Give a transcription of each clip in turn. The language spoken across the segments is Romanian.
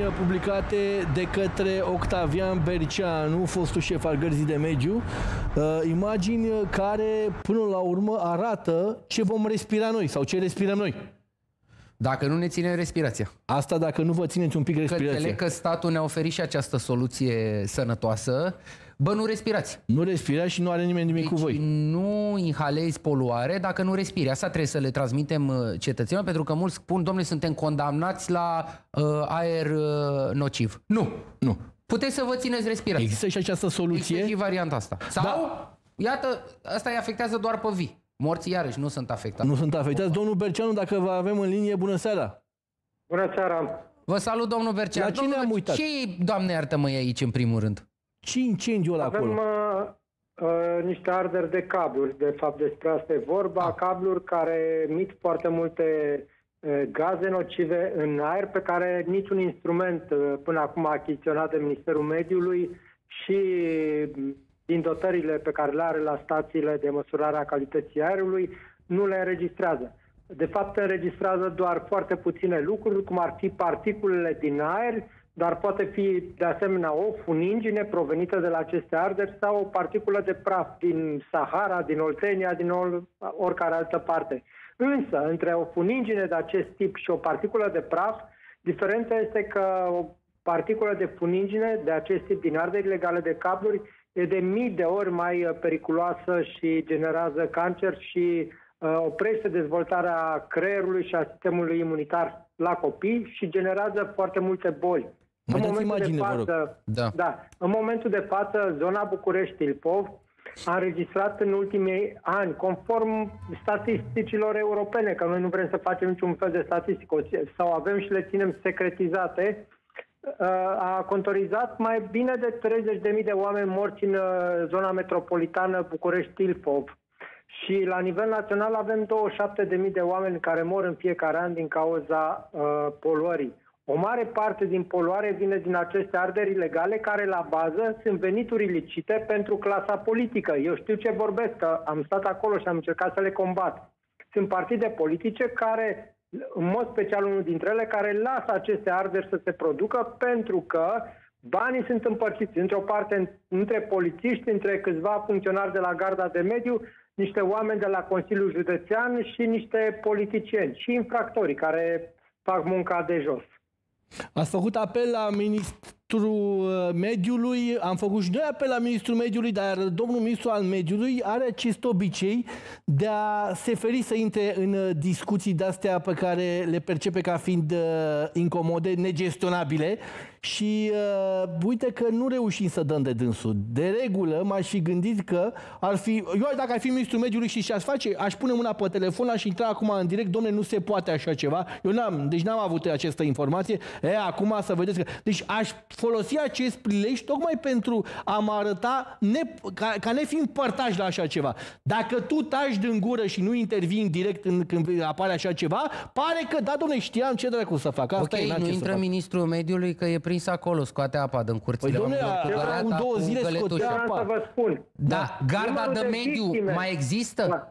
publicate de către Octavian Berceanu, fostul șef al Gărzii de Mediu, imagini care până la urmă arată ce vom respira noi sau ce respirăm noi. Dacă nu ne ținem respirația. Asta dacă nu vă țineți un pic respirația. Înțeleg că statul ne-a oferit și această soluție sănătoasă. Bă, nu respirați. Nu respirați și nu are nimeni nimic cu voi. Nu inhalezi poluare dacă nu respiri. Asta trebuie să le transmitem cetățenilor, pentru că mulți spun, domnule, suntem condamnați la aer nociv. Nu. Nu. Puteți să vă țineți respirația. Există și această soluție. Există și varianta asta. Sau, iată, asta îi afectează doar pe vii. Morții iarăși nu sunt afectați. Nu sunt afectați. Domnul Berceanu, dacă vă avem în linie, bună seara. Bună seara. Vă salut, domnul Berceanu. La cine am uitat? Ce, Doamne iartă-mă, e aici în primul rând? Ce incendiu ăla acolo? Avem niște arderi de cabluri, de fapt despre asta e vorba, cabluri care emit foarte multe gaze nocive în aer pe care niciun instrument până acum achiziționat de Ministerul Mediului și din dotările pe care le are la stațiile de măsurare a calității aerului nu le înregistrează. De fapt, înregistrează doar foarte puține lucruri, cum ar fi particulele din aer, dar poate fi de asemenea o funingine provenită de la aceste arderi sau o particulă de praf din Sahara, din Oltenia, din oricare altă parte. Însă, între o funingine de acest tip și o particulă de praf, diferența este că o particulă de funingine de acest tip din arderi legale de cabluri e de mii de ori mai periculoasă și generează cancer și oprește dezvoltarea creierului și a sistemului imunitar la copii și generează foarte multe boli. În momentul de față, zona București-Ilfov a înregistrat în ultimii ani, conform statisticilor europene, că noi nu vrem să facem niciun fel de statistică, sau avem și le ținem secretizate, a contorizat mai bine de 30.000 de oameni morți în zona metropolitană București-Ilfov. Și la nivel național avem 27.000 de oameni care mor în fiecare an din cauza poluării. O mare parte din poluare vine din aceste arderi ilegale care la bază sunt venituri ilicite pentru clasa politică. Eu știu ce vorbesc, că am stat acolo și am încercat să le combat. Sunt partide politice care, în mod special unul dintre ele, care lasă aceste arderi să se producă pentru că banii sunt împărțiți într-o parte între polițiști, între câțiva funcționari de la Garda de Mediu, niște oameni de la Consiliul Județean și niște politicieni și infractorii care fac munca de jos. Ați făcut apel la Ministrul Mediului, am făcut și noi apel la Ministrul Mediului, dar domnul Ministru al Mediului are acest obicei de a se feri să intre în discuții de-astea pe care le percepe ca fiind incomode, negestionabile și uite că nu reușim să dăm de dânsul. De regulă m-aș fi gândit că ar fi, eu dacă ar fi Ministrul Mediului și ce-aș face, aș pune mâna pe telefon, aș intra acum în direct, domnule, nu se poate așa ceva, eu n-am avut această informație, acum să vedeți că... Deci aș folosi acest prilej tocmai pentru a mă arăta ca nefiind părtaș la așa ceva. Dacă tu taci din gură și nu intervii în direct când apare așa ceva, pare că, da, dom'le, știam ce dracu să fac. Asta ok, nu intră Ministrul Mediului că e prins acolo, scoate apa din curțile. Păi, dom'le, cu 2 zile scotea apa. Să vă spun. Da, Garda de Mediu mai există? Da.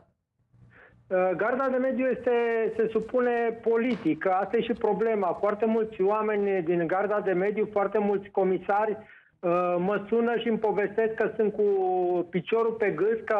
Garda de Mediu se supune politic. Asta e și problema. Foarte mulți oameni din Garda de Mediu, foarte mulți comisari mă sună și îmi povestesc că sunt cu piciorul pe gâs, că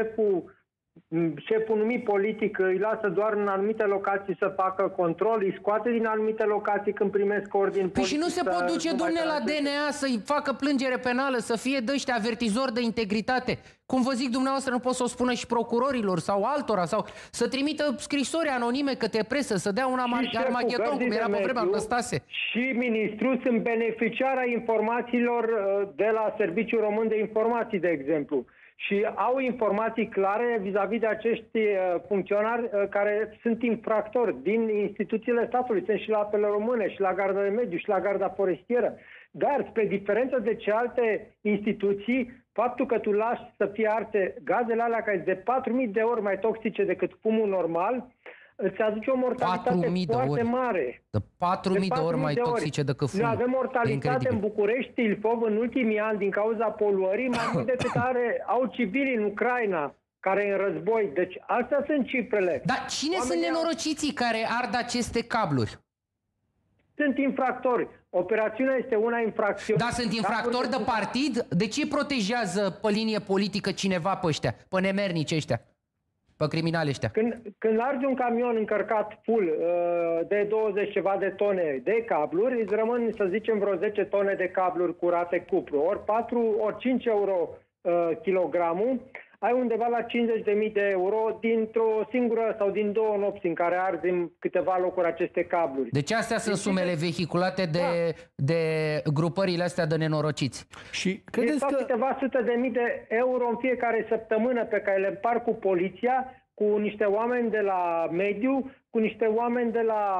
șeful numit politic îi lasă doar în anumite locații să facă control, îi scoate din anumite locații când primesc ordin politic. Păi și nu se pot duce, domne, la DNA să-i facă plângere penală, să fie dăștia avertizori de integritate? Cum vă zic dumneavoastră, nu pot să o spună și procurorilor sau altora, sau să trimită scrisori anonime către presă, să dea un armagedon, cum era pe vremea Năstase. Și ministrul sunt beneficiari ai informațiilor de la Serviciul Român de Informații, de exemplu. Și au informații clare vis-a-vis de acești funcționari care sunt infractori din instituțiile statului. Sunt și la Apele Române, și la Garda de Mediu, și la Garda Forestieră. Dar, spre diferență de ce instituții, faptul că tu lași să fie arse gazele alea care sunt de 4.000 de ori mai toxice decât fumul normal, îți aduce o mortalitate foarte mare. De 4.000 de ori mai toxice decât fumul. Noi avem mortalitate în București, Ilfov, în ultimii ani, din cauza poluării, mai mult decât au civili în Ucraina, care e în război. Deci, astea sunt cifrele. Dar cine sunt nenorociții care ard aceste cabluri? Sunt infractori. Operațiunea este una infracțiune. Dar sunt infractori de partid? De ce protejează pe linie politică cineva pe ăștia? Pe nemernici ăștia? Pe criminali ăștia? Când largi un camion încărcat full de 20 ceva de tone de cabluri, îți rămân, să zicem, vreo 10 tone de cabluri curate cupru, ori 4, ori 5 euro kilogramul, ai undeva la 50.000 de euro dintr-o singură sau din 2 nopți în care arzi în câteva locuri aceste cabluri. Deci astea sunt sumele vehiculate de grupările astea de nenorociți. Și credeți că câteva sute de mii de euro în fiecare săptămână pe care le împar cu poliția, cu niște oameni de la mediu, cu niște oameni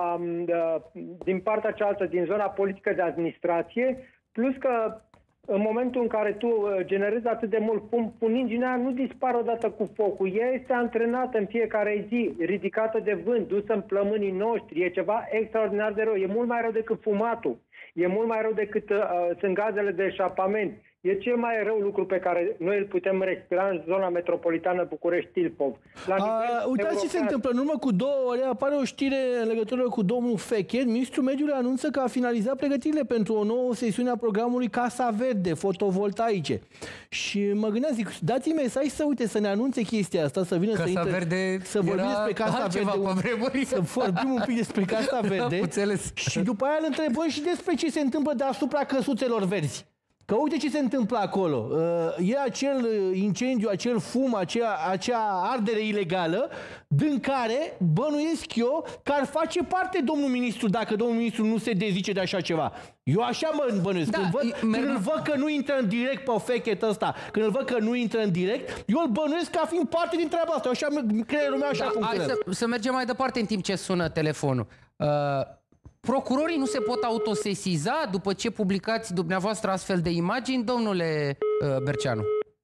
din partea cealaltă, din zona politică de administrație, plus că în momentul în care tu generezi atât de mult fum, funinginea nu dispare odată cu focul. Ea este antrenată în fiecare zi, ridicată de vânt, dusă în plămânii noștri. E ceva extraordinar de rău. E mult mai rău decât fumatul. E mult mai rău decât sunt gazele de eșapament. E cel mai rău lucru pe care noi îl putem respira în zona metropolitană București-Ilfov. Uitați ce se întâmplă. În urmă cu 2 ore apare o știre în legătură cu domnul Fechet. Ministrul Mediului anunță că a finalizat pregătirile pentru o nouă sesiune a programului Casa Verde, fotovoltaice. Și mă gândeam, zic, dați-mi mesaj să ne anunțe chestia asta, să vină Casa Verde să vorbim despre Casa Verde. Să vorbim un pic despre Casa Verde. Și după aia îl întrebăm și despre ce se întâmplă deasupra căsuțelor verzi. Că uite ce se întâmplă acolo. E acel incendiu, acel fum, acea ardere ilegală, din care bănuiesc eu că ar face parte domnul ministru dacă domnul ministru nu se dezice de așa ceva. Eu așa mă bănuiesc. Când îl văd că nu intră în direct pe Fechet ăsta, când îl văd că nu intră în direct, eu îl bănuiesc ca fiind parte din treaba asta. Așa, creierul meu așa funcționează. Hai să mergem mai departe în timp ce sună telefonul. Procurorii nu se pot autosesiza după ce publicați dumneavoastră astfel de imagini, domnule Berceanu?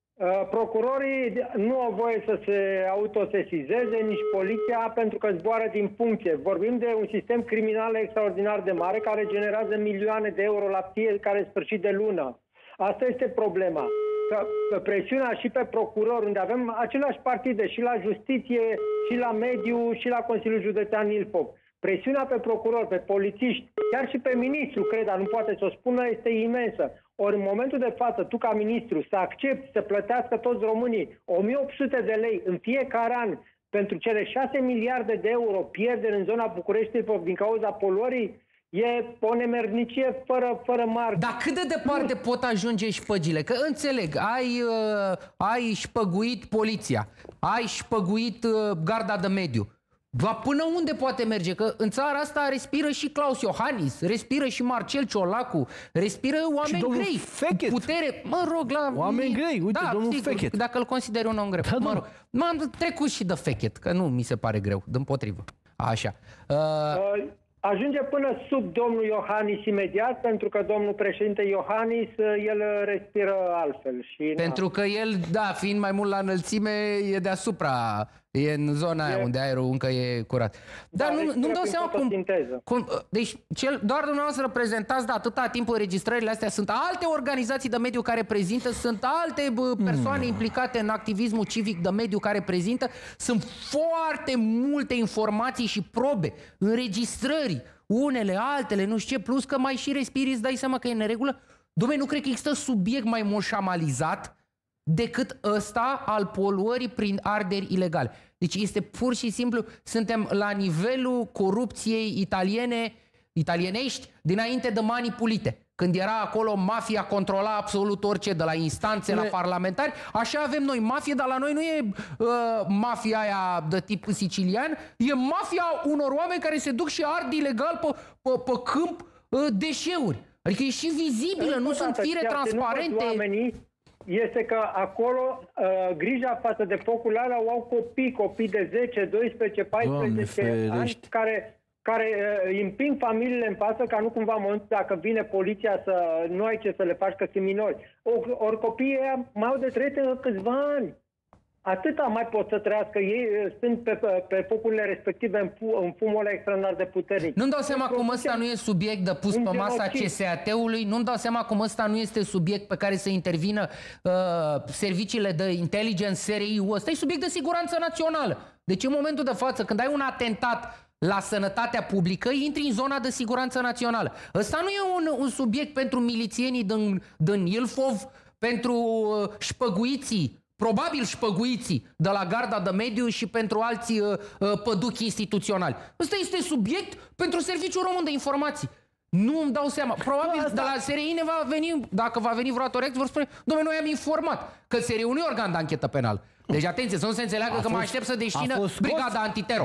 Procurorii nu au voie să se autosesizeze, nici poliția, pentru că zboară din funcție. Vorbim de un sistem criminal extraordinar de mare care generează milioane de euro la fiecare sfârșit de lună. Asta este problema. Că presiunea și pe procuror, unde avem aceleași partide și la justiție, și la mediu, și la Consiliul Județean Ilfov. Presiunea pe procuror, pe polițiști, chiar și pe ministru, cred, dar nu poate să o spună, este imensă. Ori în momentul de față, tu ca ministru, să accepti să plătească toți românii 1800 de lei în fiecare an pentru cele 6 miliarde de euro pierderi în zona București din cauza poluării, e o nemernicie fără margine. Dar cât de departe pot ajunge șpăgile? Că înțeleg, ai șpăguit poliția, ai șpăguit garda de mediu. Dar până unde poate merge? Că în țara asta respiră și Claus Iohannis, respiră și Marcel Ciolacu, respiră oameni grei. Fechet. Putere, mă rog, la... Oameni grei, uite, da, domnul sigur, Fechet. Dacă îl consideri un om greu. Da, mă rog, m-am trecut și de Fechet, că nu mi se pare greu, dimpotrivă. Așa. Ajunge până sub domnul Iohannis imediat, pentru că domnul președinte Iohannis, el respiră altfel. Și pentru că el, da, fiind mai mult la înălțime, e deasupra, e în zona aia unde aerul încă e curat. Dar nu-mi dau seama cum... Deci, doar dumneavoastră prezentați de atâta timp înregistrările astea, sunt alte organizații de mediu care prezintă, sunt alte persoane implicate în activismul civic de mediu care prezintă, sunt foarte multe informații și probe, înregistrări, unele, altele, nu știu ce, plus că mai și respiri, îți dai seama că e în neregulă. Dom'le, nu cred că există subiect mai moșamalizat decât ăsta al poluării prin arderi ilegale. Deci este pur și simplu, suntem la nivelul corupției italienești dinainte de manipulite. Când era acolo, mafia controla absolut orice, de la instanțe la parlamentari. Așa avem noi mafie, dar la noi nu e mafia aia de tip sicilian, e mafia unor oameni care se duc și ard ilegal pe câmp deșeuri. Adică e și vizibilă, nu sunt fire transparente. Este că acolo grija față de focurile alea o au copii de 10, 12, 14 ani care îi împing familiile în față ca nu cumva în momentul dacă vine poliția să nu ai ce să le faci că sunt minori. Ori copiii ăia mai au de trăit câțiva ani. Atâta mai pot să trăiască. Ei sunt pe focurile respective în fumul ăla extraordinar de puternic. Nu-mi dau seama cum ăsta nu e subiect de pus pe masa CSAT-ului, nu-mi dau seama cum ăsta nu este subiect pe care să intervină serviciile de intelligence, SRI-ul. Ăsta e subiect de siguranță națională. Deci în momentul de față, când ai un atentat la sănătatea publică, intri în zona de siguranță națională. Ăsta nu e un subiect pentru milițienii din Ilfov, pentru șpăguiții, probabil șpăguiții de la Garda de Mediu și pentru alții păduchi instituționali. Ăsta este subiect pentru Serviciul Român de Informații. Nu îmi dau seama. Probabil de la SRI ne va veni, dacă va veni vreodată o reacție, vor spune, dom'le, noi am informat că SRI-ul nu e organ de anchetă penală. Deci atenție, să nu se înțeleagă că mă aștept să destină brigada antitero.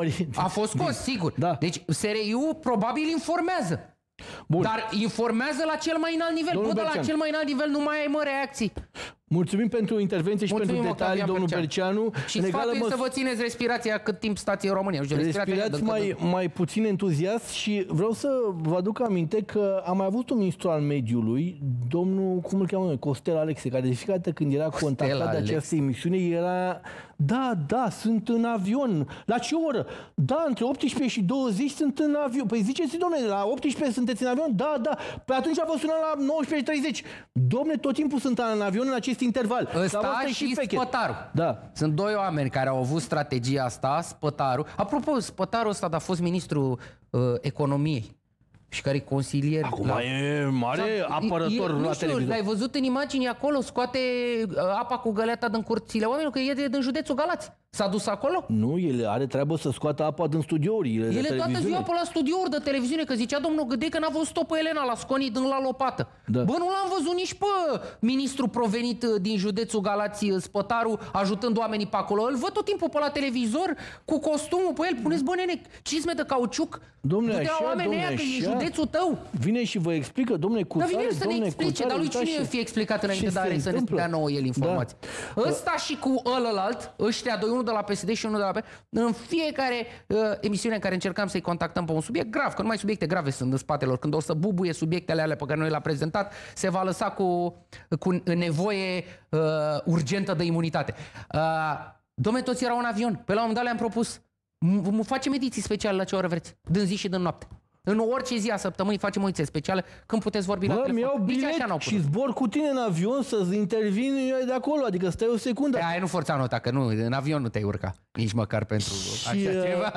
A fost scos, sigur. Da. Deci SRI-ul probabil informează. Bun. Dar informează la cel mai înalt nivel. Bă, la cel mai înalt nivel nu mai ai, mă, reacții. Mulțumim pentru intervenție și pentru detalii, domnul Berceanu. Și sfatul să vă țineți respirația cât timp stați în România. Respirați mai puțin entuziast și vreau să vă aduc aminte că am mai avut un ministru al mediului, domnul, cum îl cheamă noi, Costel Alexe, care de fiecare dată când era contactat de această emisiune era... Da, sunt în avion. La ce oră? Da, între 18 și 20 sunt în avion. Păi ziceți, domnule, la 18 sunteți în avion? Da. Păi atunci a fost sunat la 19:30. Domnule, tot timpul sunt în avion în acest interval. Ăsta și Spătaru. Da. Sunt doi oameni care au avut strategia asta, Spătaru. Apropo, Spătaru ăsta a fost ministrul economiei și care e consilier. Acum e mare apărător la televizor. L-ai văzut în imagini acolo, scoate apa cu găleata din curțile oamenilor, că e din județul Galați. S-a dus acolo? Nu, el are treabă să scoată apa din studiouri. El e toată ziua pe la studiouri de televiziune, că zicea domnul Gâdei că n-a văzut-o pe Elena la Sconii din la lopată. Da. Bă, nu l-am văzut nici pe ministru provenit din județul Galați, Spătaru, ajutând oamenii pe acolo. Îl văd tot timpul pe la televizor cu costumul pe el. Puneți, bă, nene, cizme de cauciuc. Dom'le, așa, că e județul tău. Vine și vă explică, dom'le, cu tare, să ne explice, dar lui cine fie explicat înainte de are să ne dea nouă el informații. Da. Ăsta și cu ălălalt, ăștia doi, unul de la PSD și unul de la PP, în fiecare emisiune în care încercam să-i contactăm pe un subiect grav, că numai subiecte grave sunt în spatele lor, când o să bubuie subiectele alea pe care noi le-am prezentat, se va lăsa cu nevoie urgentă de imunitate. Dom'le, toți erau în avion. Pe la un moment dat le-am propus, facem ediții speciale la ce oră vreți, din zi și din noapte. În orice zi a săptămânii facem o ediție specială când puteți vorbi la telefon. Mi-au bilet și zbor cu tine în avion să intervin de acolo, adică stai o secundă. Aia nu forța nota, că nu, în avion nu te-ai urca, nici măcar pentru așa ceva.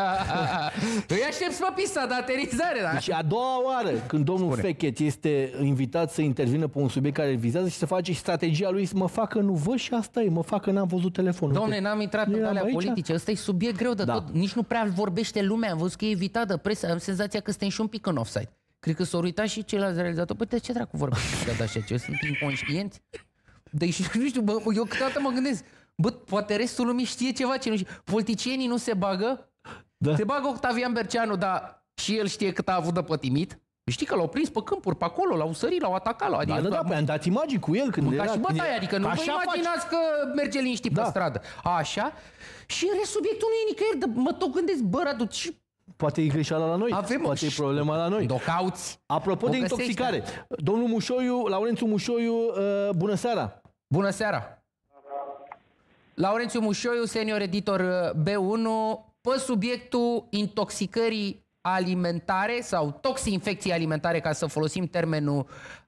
Îi aștepți pe pista de aterizare, da? Și a doua oară, când domnul Fechet este invitat să intervină pe un subiect care îl vizează și să face și strategia lui, să mă facă nu văd și asta e, mă facă n-am văzut telefonul. Dom'le, n-am intrat în alea politice, ăsta e subiect greu de tot, nici nu prea vorbește lumea, am văzut că e invitat de presă, am senzația că suntem și un pic în offside. Cred că s-au uitat și ceilalți realizatori. Păi de ce dracu vorbește așa ceva? Sunt inconștienți? Deci, nu știu, bă, eu câteodată mă gândesc, bă, poate restul lumii știe ceva ce nu știe. Politicienii nu se bagă? Da. Se bagă Octavian Berceanu, dar și el știe cât a avut de pătimit. Știi că l-au prins pe câmpuri, pe acolo, l-au sărit, l-au atacat. Adică, da, am dat imagini cu el când era... Ca și bătaia, adică nu vă imaginați că merge liniștit pe stradă. Așa. Și în rest subiectul nu e nicăieri. Mă tot gândesc, bă, Radu, poate e greșeala la noi, poate e problema la noi. Docauți. Apropo de intoxicare, domnul Mușoiu, Laurențiu Mușoiu, bună seara! Bună seara! Laurențiu Mușoiu, senior editor B1, pe subiectul intoxicării alimentare sau toxinfecții alimentare, ca să folosim termenul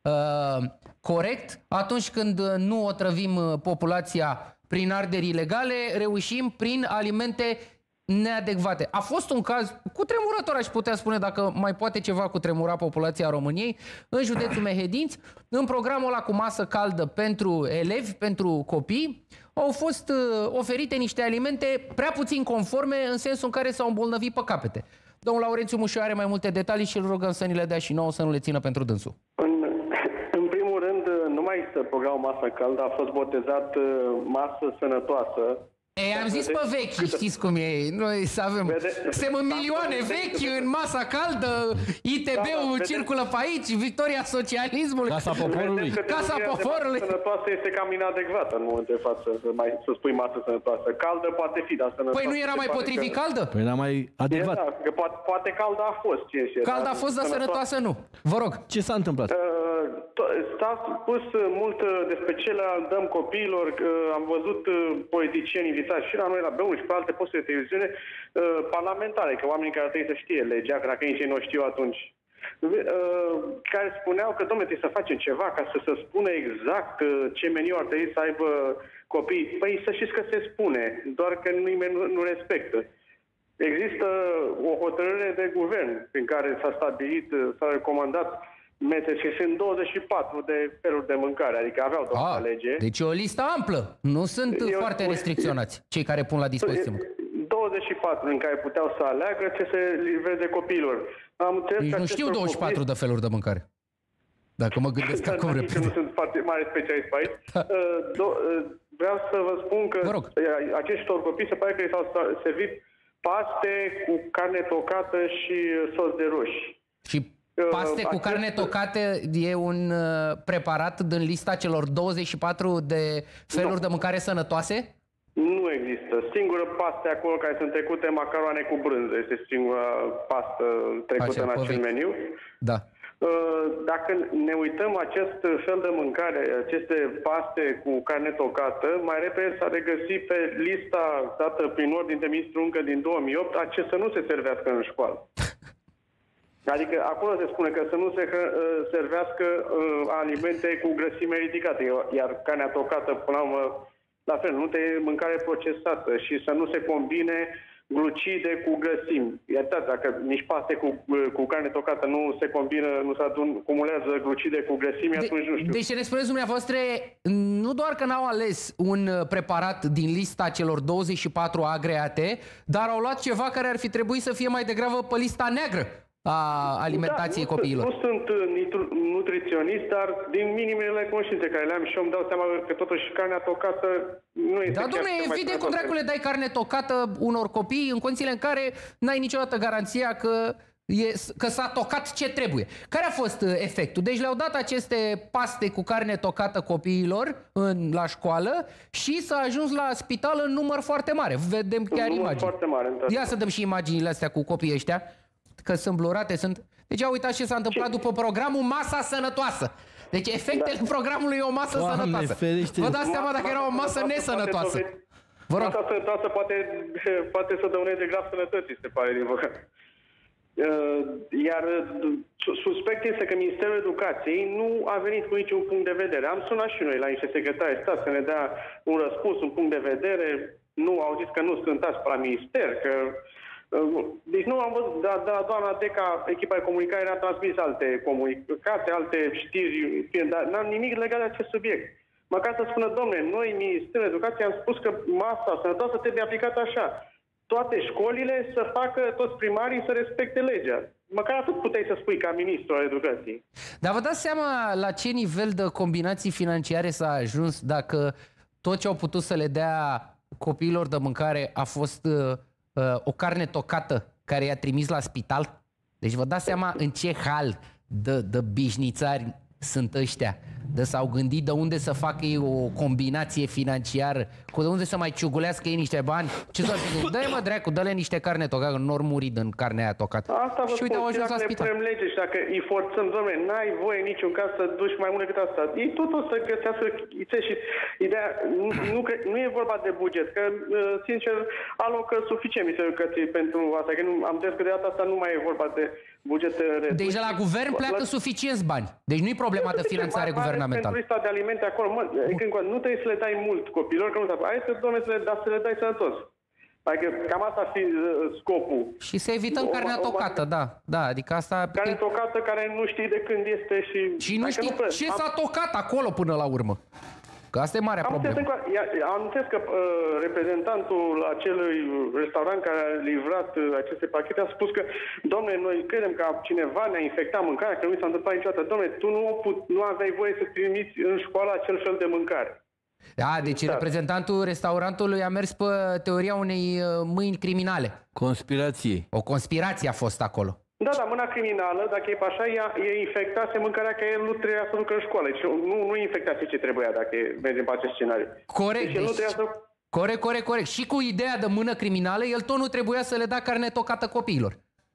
corect, atunci când nu otrăvim populația prin arderi ilegale, reușim prin alimente neadecvate. A fost un caz cutremurător, aș putea spune, dacă mai poate ceva cutremura populația României, în județul Mehedinți, în programul ăla cu masă caldă pentru elevi, pentru copii, au fost oferite niște alimente prea puțin conforme, în sensul în care s-au îmbolnăvit pe capete. Domnul Laurențiu Mușoiu are mai multe detalii și îl rugăm să ni le dea și nouă, să nu le țină pentru dânsul. În primul rând, nu mai este programul masă caldă, a fost botezat masă sănătoasă. Ei, am zis pe vechi, știți cum e, noi să avem, suntem în milioane vechi, în masa caldă, ITB-ul circulă pe aici, victoria socialismului, Casa Poporului. Casa Poporului. Sănătoasă este cam inadecvată în momentul de față, să spui masă sănătoasă. Caldă poate fi, dar sănătoasă. Păi nu era mai potrivit caldă? Păi era mai adecvat. Că poate caldă a fost. Caldă a fost, dar sănătoasă nu. Vă rog. Ce s-a întâmplat? S-a spus mult despre ce le dăm copiilor, am văzut politicieni invitați și la noi la B1 și pe alte posturi de televiziune parlamentare, că oamenii care trebuie să știe legea, că dacă nici ei nu știu atunci, care spuneau că, dom'le, trebuie să facem ceva ca să se spună exact ce meniu ar trebui să aibă copiii. Păi să știți că se spune, doar că nimeni nu respectă. Există o hotărâre de guvern prin care s-a stabilit, s-a recomandat mese și sunt 24 de feluri de mâncare, adică aveau doar alege. Deci e o listă amplă. Nu sunt foarte restricționați cei care pun la dispoziție. 24 în care puteau să aleagă ce se livreze copiilor. Nici nu știu 24 de feluri de mâncare. Dacă mă gândesc acum repede. Nu sunt foarte mare specialist pe aici. Vreau să vă spun că aceștor copii se pare că i s-au servit paste cu carne tocată și sos de roșii. Și paste cu carne tocată e un preparat din lista celor 24 de feluri de mâncare sănătoase? Nu există. Singură pastă acolo care sunt trecute macaroane cu brânză. Este singura pastă trecută în acel meniu. Da. Dacă ne uităm acest fel de mâncare, aceste paste cu carne tocată, mai repede s-a regăsit pe lista dată prin ordin de ministru încă din 2008 a ce să nu se servească în școală. Adică acolo se spune că să nu se servească alimente cu grăsime ridicate, iar carnea tocată, până la urmă, la fel, nu trebuie mâncare procesată și să nu se combine glucide cu grăsimi. Iertați, dacă nici paste cu carne tocată nu se combină, nu se acumulează glucide cu grăsimi, atunci nu știu. Deci ce ne spuneți dumneavoastră, nu doar că n-au ales un preparat din lista celor 24 agreate, dar au luat ceva care ar fi trebuit să fie mai degrabă pe lista neagră a alimentației copiilor. Nu sunt nutriționist, dar din minimele conștiințe care le-am și eu îmi dau seama că totuși carnea tocată nu este chiar dom'le, evident cum dracu le dai carne tocată unor copii în condițiile în care n-ai niciodată garanția că s-a tocat ce trebuie. Care a fost efectul? Deci le-au dat aceste paste cu carne tocată copiilor la școală și s-a ajuns la spital în număr foarte mare. Vedem chiar imagini. Foarte mare, ia să dăm și imaginile astea cu copiii ăștia, că sunt blurate, sunt... Deci uitați ce s-a întâmplat după programul Masa Sănătoasă. Deci efectele programului e o masă sănătoasă. Vă dați seama dacă era o masă nesănătoasă. Vă rog. Masa sănătoasă poate să dăuneze grav sănătății, se pare, din păcate. Iar suspect este că Ministerul Educației nu a venit cu niciun punct de vedere. Am sunat și noi la niște secretari de stat să ne dea un răspuns, un punct de vedere. Nu, au zis că nu scântați la minister, că... Deci nu am văzut, dar doamna Deca, echipa de comunicare, ne-a transmis alte comunicate, alte știri, dar n-am nimic legat de acest subiect. Măcar să spună, domne, noi, Ministerul Educației, am spus că masa sănătoasă trebuie aplicată așa. Toate școlile să facă, toți primarii să respecte legea. Măcar atât puteai să spui ca ministru al educației. Dar vă dați seama la ce nivel de combinații financiare s-a ajuns dacă tot ce au putut să le dea copiilor de mâncare a fost... o carne tocată care i-a trimis la spital? Deci vă dați seama în ce hal de bișnițari sunt ăștia. S-au gândit de unde să facă ei o combinație financiară, cu de unde să mai ciugulească ei niște bani. Ce s-ar fi gândit? Dă-i mă dracu, dă-le niște carne tocată, nu ori muri din carnea aia tocată. Asta vă și uite, au ajuns la spital. Dacă ne punem lege și dacă îi forțăm, doamne, n-ai voie niciun caz să duci mai mult decât asta. Ei tot o să găsească și ideea, nu e vorba de buget, că, sincer, alocă suficient Ministerul Educației pentru asta, că am zis că de data asta nu mai e vorba de bugete reduse. Deci de la guvern pleacă suficienți bani. Deci nu e problema de finanțare guvernamentală. Pentru lista de alimente acolo, nu trebuie să le dai mult copilor, că nu trebuie. Hai să, doamne, să le dai sănătos. Adică cam asta ar fi scopul. Și să evităm carnea tocată, da. Adică asta... Carne tocată care nu știi de când este și... Și nu știi ce s-a tocat acolo până la urmă. Că asta e marea problemă. Am înțeles că reprezentantul acelui restaurant care a livrat aceste pachete a spus că, domne, noi credem că cineva ne-a infectat mâncarea, că nu s-a întâmplat niciodată. Domne, tu nu aveai voie să trimiți în școală acel fel de mâncare. Da, deci reprezentantul restaurantului a mers pe teoria unei mâini criminale. Conspirație. O conspirație a fost acolo. Da, dar mâna criminală, dacă e așa, e infectase mâncarea că el nu trebuia să ducă în școală. Deci nu infectase ce trebuia dacă mergem pe acest scenariu. Corect. Deci nu trebuia să... Corect. Și cu ideea de mână criminală, el tot nu trebuia să le dea carne tocată copiilor.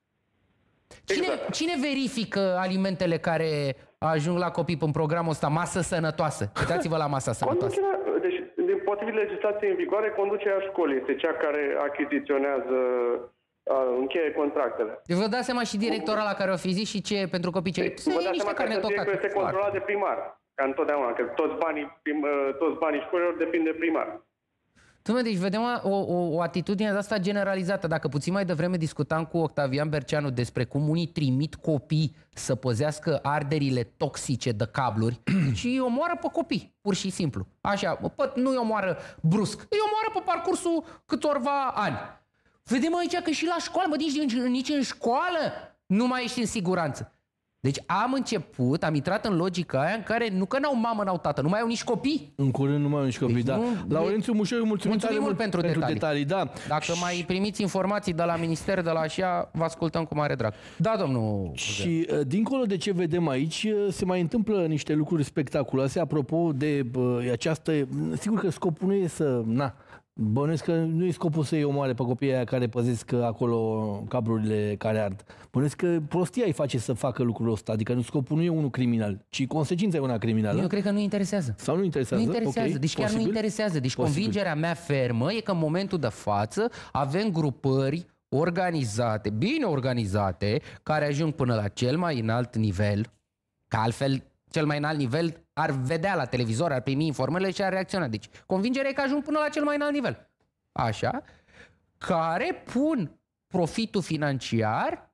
Cine verifică alimentele care ajung la copii în programul ăsta? Masă sănătoasă. Uitați-vă la masa sănătoasă. Deci, din potrivit legislației în vigoare, conducerea școlii este cea care achiziționează, încheie contractele. Deci vă dați seama și directora la care o fi zis și ce pentru copii ce... Vă dați seama că este controlat de primar. Ca întotdeauna, că toți banii școlilor depind de primar. Deci vedem o atitudine de asta generalizată. Dacă puțin mai devreme discutam cu Octavian Berceanu despre cum unii trimit copii să păzească arderile toxice de cabluri și îi omoară pe copii, pur și simplu. Așa, nu îi omoară brusc, îi omoară pe parcursul câtorva ani. Vedem aici că și la școală, nici în școală nu mai ești în siguranță. Deci am intrat în logica aia în care nu că n-au mamă, n-au tată, nu mai au nici copii. În curând nu mai au nici copii, deci da. Laurențiu Mușoiu, mulțumim mult pentru detalii. Da. Dacă mai primiți informații de la minister, de la așa, vă ascultăm cu mare drag. Da, domnul. Și dincolo de ce vedem aici, se mai întâmplă niște lucruri spectaculoase. Apropo de această... Sigur că scopul nu e să... Bănuiesc că nu e scopul să-i omoare pe copiii aia care păzesc acolo cablurile care ard. Bănuiesc că prostia îi face să facă lucrul ăsta. Adică scopul nu e unul criminal, ci consecința e una criminală. Eu cred că nu interesează. Sau nu interesează? Nu interesează, okay. Deci chiar nu interesează. Deci convingerea mea fermă e că în momentul de față avem grupări organizate, bine organizate, care ajung până la cel mai înalt nivel, că altfel cel mai înalt nivel ar vedea la televizor, ar primi informările și ar reacționa. Deci convingerea e că ajung până la cel mai înalt nivel. Așa, care pun profitul financiar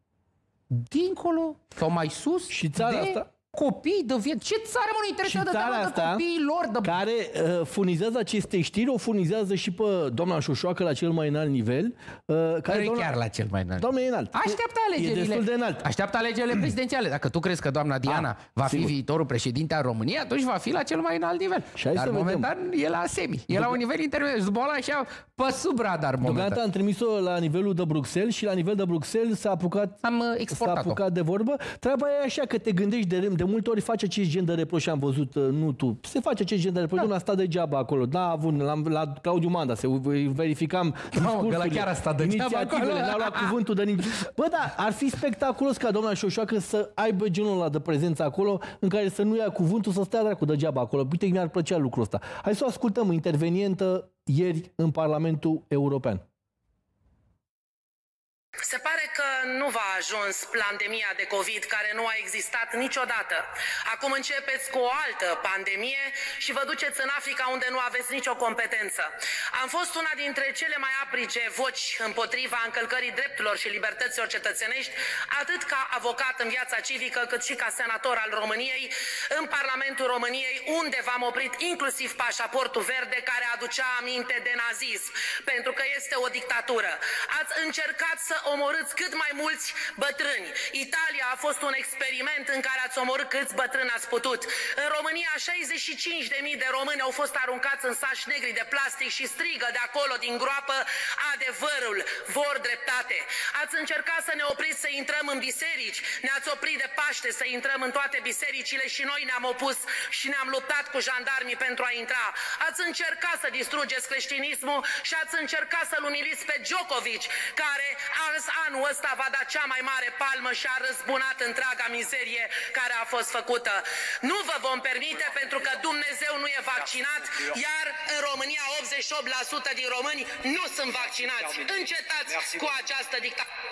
dincolo sau mai sus și țara asta copii de viață. Ce țară, mă, nu interesează de copiii lor? Care furnizează aceste știri, o furnizează și pe doamna Șoșoacă la cel mai înalt nivel. Care chiar la cel mai înalt. Doamna e înalt. Așteaptă alegerile. E destul de înalt. Așteaptă alegerile prezidențiale. Dacă tu crezi că doamna Diana va fi viitorul președinte al României, atunci va fi la cel mai înalt nivel. Dar momentan e la semi. E la un nivel intermediar. Zboala așa pe sub radar momentan. Deocamdată am trimis-o la nivelul de Bruxelles și la nivel de Bruxelles s-a apucat de vorbă. Treaba e așa că te gândești de multe ori face acest gen de reproș, am văzut, nu tu, se face acest gen de reproș, nu a stat degeaba acolo, n-a avut, la Claudiu Manda, se verificam discursurile, inițiativele, n-au luat cuvântul de nimic. Bă, da, ar fi spectaculos ca doamna Șoșoacă să aibă genul ăla de prezență acolo, în care să nu ia cuvântul, să stea dracu degeaba acolo. Uite, mi-ar plăcea lucrul ăsta. Hai să o ascultăm, intervenientă ieri în Parlamentul European. Se pare că nu v-a ajuns pandemia de COVID, care nu a existat niciodată. Acum începeți cu o altă pandemie și vă duceți în Africa, unde nu aveți nicio competență. Am fost una dintre cele mai aprige voci împotriva încălcării drepturilor și libertăților cetățenești, atât ca avocat în viața civică, cât și ca senator al României, în Parlamentul României, unde v-am oprit inclusiv pașaportul verde, care aducea aminte de nazism, pentru că este o dictatură. Ați încercat să omorâți cât mai mulți bătrâni. Italia a fost un experiment în care ați omorât câți bătrâni ați putut. În România 65.000 de români au fost aruncați în saci negri de plastic și strigă de acolo din groapă adevărul, vor dreptate. Ați încercat să ne opriți să intrăm în biserici, ne-ați oprit de Paște să intrăm în toate bisericile și noi ne-am opus și ne-am luptat cu jandarmii pentru a intra. Ați încercat să distrugeți creștinismul și ați încercat să-l umiliți pe Djokovic, care anul ăsta va da cea mai mare palmă și a răzbunat întreaga mizerie care a fost făcută. Nu vă vom permite, pentru că Dumnezeu nu e vaccinat, iar în România 88% din români nu sunt vaccinați. Încetați cu această dictatură.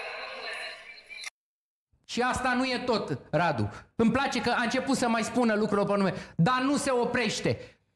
Și asta nu e tot, Radu. Îmi place că a început să mai spună lucrurile pe nume, dar nu se oprește.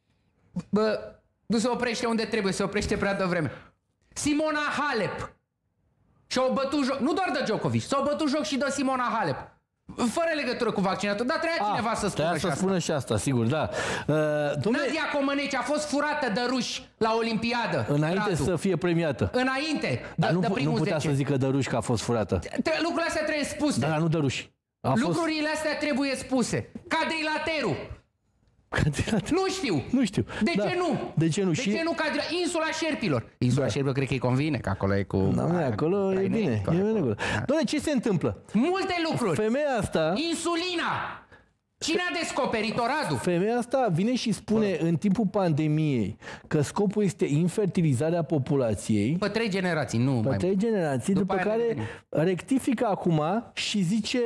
Nu se oprește unde trebuie, se oprește prea devreme. Simona Halep. Și-au bătut joc, nu doar de Djokovic, s-au bătut joc și de Simona Halep. Fără legătură cu vaccinatul, dar trebuia cineva să spună și asta, sigur, da. Nadia Comăneci a fost furată de ruși la Olimpiadă. Înainte să fie premiată. Înainte. Dar nu putea să zică de ruși că a fost furată. Lucrurile astea trebuie spuse. Dar nu de ruși. Lucrurile astea trebuie spuse. Cadrilateru. Nu știu. Nu știu. De ce nu? De ce nu? De ce nu Insula Șerpilor? Insula Șerpilor cred că îi convine, că acolo e cu... acolo e bine. Doamne, ce se întâmplă? Multe lucruri. Femeia asta... Insulina. Cine a descoperit-o, Radu? Femeia asta vine și spune în timpul pandemiei că scopul este infertilizarea populației. Pe 3 generații, nu mai mult. Pe 3 generații, după care rectifică acum și zice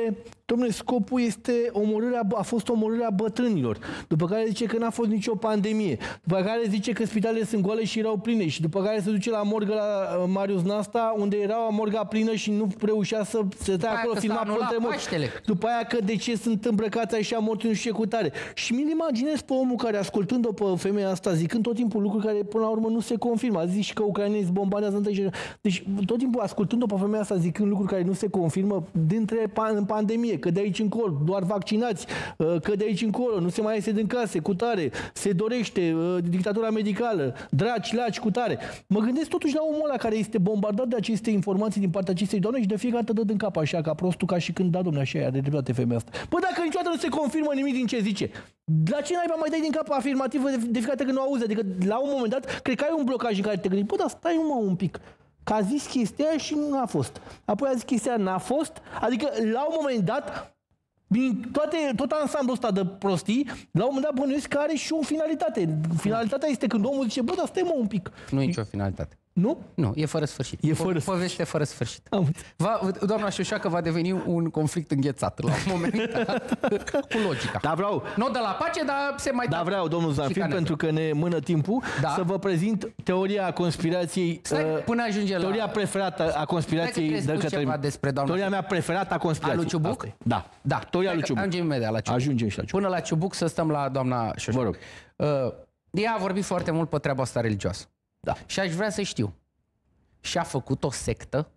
Dom'le, scopul este a fost omorârea bătrânilor. După care zice că n-a fost nicio pandemie. După care zice că spitalele sunt goale și erau pline. Și după care se duce la morgă la Marius Nasta, unde era morga plină și nu reușea să se stea acolo, filma pe după aia că de ce sunt îmbrăcați așa morți nu știu ce cu tare. Și mi-l imaginez pe omul care, ascultând-o pe femeia asta, zicând tot timpul lucruri care până la urmă nu se confirmă. A zis și că ucrainenii bombardează întâi. Deci tot timpul ascultând-o pe femeia asta zicând lucruri care nu se confirmă în pandemie, că de aici încolo doar vaccinați, că de aici încolo nu se mai iese din case cu tare, se dorește dictatura medicală, draci, laci cu tare. Mă gândesc totuși la omul ăla care este bombardat de aceste informații din partea acestei doamne și de fiecare dată dă din cap așa, ca prostul, ca și când, da, domne, așa e, are dreptate femeia asta. Păi dacă niciodată nu se confirmă nimic din ce zice, la ce naiba mai dai din cap afirmativ de fiecare dată când nu auzi? Adică la un moment dat, cred că ai un blocaj în care te gândești, bă, dar stai un pic. Că a zis chestia și nu a fost. Apoi a zis chestia n-a fost. Adică la un moment dat, tot ansamblul ăsta de prostii, la un moment dat bănuiesc că are și o finalitate. Finalitatea este când omul zice, bă, dar stai un pic. Nu e nicio finalitate. Nu? Nu, e fără sfârșit. E fără poveste fără sfârșit. Doamna Șoșoacă va deveni un conflict înghețat la un moment dat, cu logica. Da, vreau. Nu de la pace, dar se mai... Da, vreau, domnul Zanfir, pentru că ne mână timpul, să vă prezint teoria conspirației. Stai, până ajunge la... Teoria preferată a conspirației de către... Teoria mea preferată a conspirației. A lui Ciubuc? Da, teoria lui Ciubuc. Ajungem imediat la Ciubuc. Ajungem și la Ciubuc. Până la Ciubuc să stăm la doamna Șoșoacă. Vă rog. Ea a vorbit foarte mult pe treaba asta religioasă. Da. Și aș vrea să știu. Și-a făcut o sectă,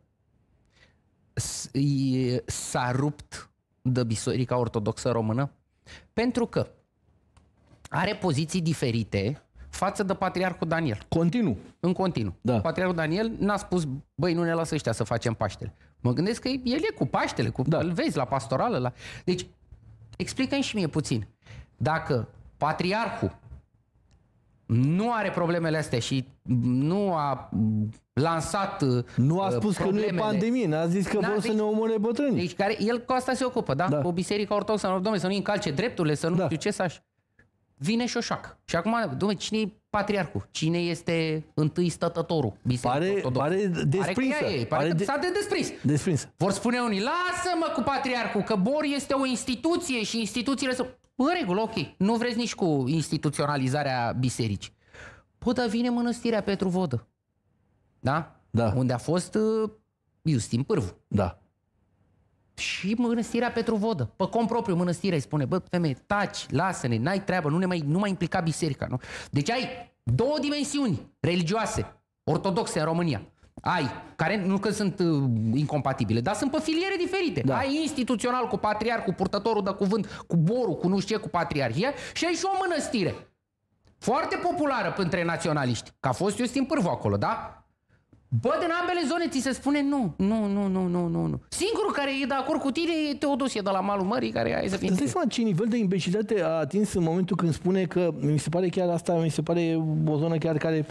s-a rupt de Biserica Ortodoxă Română, pentru că are poziții diferite față de Patriarhul Daniel. În continuu. Da. Patriarhul Daniel n-a spus, băi, nu ne lasă ăștia să facem Paștele. Mă gândesc că el e cu Paștele, îl vezi la pastorală. Deci, explică-mi și mie puțin. Dacă Patriarhul nu are problemele astea și nu a lansat nu a spus problemele. Că nu e pandemie, n-a zis că vor să ne omoare bătrânii. Deci el cu asta se ocupă, da? Cu Biserica Ortodoxă, domnule, să nu încalce drepturile, să nu știu ce să așa. Vine Șoșoacă. Și acum, domnule, cine e patriarhul? Cine este întâi stătătorul Bisericii Ortodoxe? Pare desprinsă. Pare că s-a desprins. Vor spune unii, lasă-mă cu patriarhul, că Bor este o instituție și instituțiile sunt... În regulă, ok. Nu vreți nici cu instituționalizarea bisericii. Bă, dar vine mănăstirea Petru Vodă. Da? Da. Unde a fost Iustin Pârvu. Da. Și mănăstirea Petru Vodă. Pe cont propriu mănăstirea îi spune, bă, femeie, taci, lasă-ne, n-ai treabă, nu mai implica biserica. Nu? Deci ai două dimensiuni religioase, ortodoxe în România. Ai, care nu că sunt incompatibile, dar sunt pe filiere diferite. Da. Ai instituțional cu patriarh, cu purtătorul de cuvânt, cu borul, cu nu știu ce, cu patriarhia și ai și o mănăstire. Foarte populară între naționaliști. Că a fost Iustin Pârvu acolo, da? Bă, din ambele zone ți se spune nu. Singurul care e de acord cu tine e Teodosie de la malul mării, care hai să fie... Îți dai seama ce nivel de imbecilitate a atins în momentul când spune că, mi se pare chiar asta, mi se pare o zonă chiar care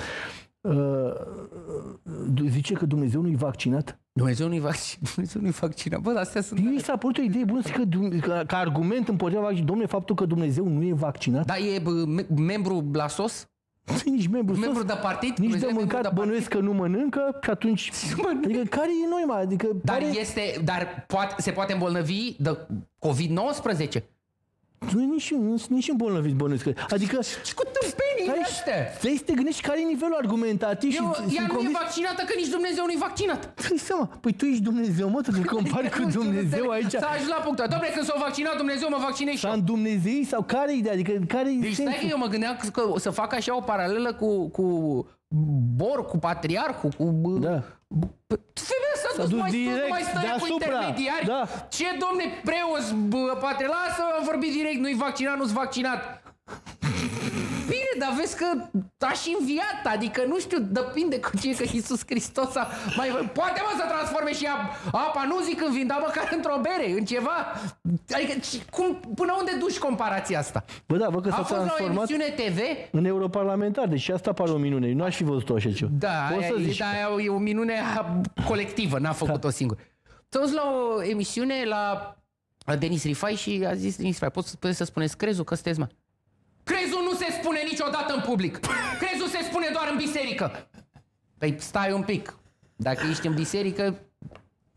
zice că Dumnezeu nu-i vaccinat. Dumnezeu nu-i vaccinat. Bă, astea sunt... Mi s-a părut o idee bună că ca argument împotriva vaccinului, domnule, faptul că Dumnezeu nu e vaccinat. Da, e membru la SOS? Nu nici membru de partid? Nici de mâncat, bănuiesc că nu mănâncă și atunci... Adică care e norma? Adică dar se poate îmbolnăvi de COVID-19? Nu e nici îmbolnăvit, bănuiesc. Adică... Și cu tâmpenii ăștia! Vrei să te gândești care e nivelul argumentativ și... Ea nu e vaccinată, că nici Dumnezeu nu e vaccinat. Dă-i seama, păi tu ești Dumnezeu, mă, tu te compari cu Dumnezeu aici. Să ajungi la punctul. Doamne, când s-a vaccinat Dumnezeu, mă vaccinez și eu. S-a Dumnezei sau care idee? Adică care deci stai că eu mă gândeam că o să fac așa o paralelă cu Bor, cu patriarhul, cu... Da. Femeia s-a dus mai stăia cu intermediari. Da. Ce, domne, preoți, patrie, lasă, am vorbit direct, nu-i vaccinat, nu-s vaccinat. Bine, dar vezi că a și înviat, adică nu știu, depinde cu ce, că Iisus Hristos poate mă să transforme și apa, nu zic în vin, dar măcar într-o bere, în ceva. Adică până unde duci comparația asta? Bă, da, văd că s-a transformat la o emisiune TV în europarlamentar, deci și asta pare o minune. Eu nu aș fi văzut-o așa ceva. Da, e o minune colectivă, n-a făcut-o singur. S-a dus la o emisiune la Denis Rifai și a zis Denis Rifai, puteți să spuneți crezul că sunteți, mă? Crezul nu se spune niciodată în public. Crezul se spune doar în biserică. Păi stai un pic. Dacă ești în biserică,